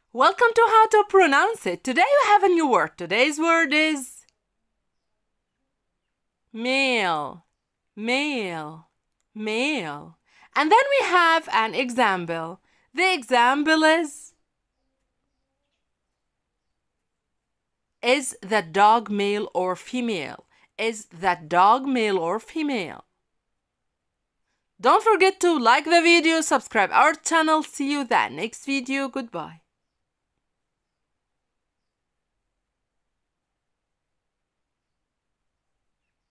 Welcome to How to Pronounce It. Today we have a new word. Today's word is male, male, male. And then we have an example. The example is that dog male or female? Is that dog male or female? Don't forget to like the video, subscribe our channel. See you in the next video. Goodbye.